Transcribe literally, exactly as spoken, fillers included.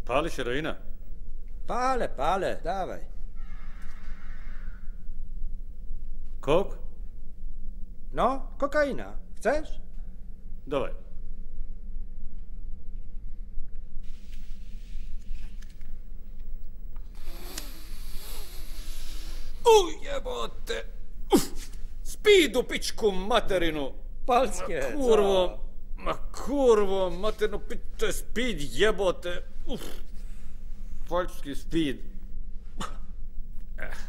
Palisz heroinę? Palę, palę, dawaj. Kok? No, kokaina. Chcesz? Dawaj. Uj, jebote! Speedu, pičku materinu! Palske, Kurvo, ma kurvo, materno, to je speed, jebote. Uf. Falski speed. Eh.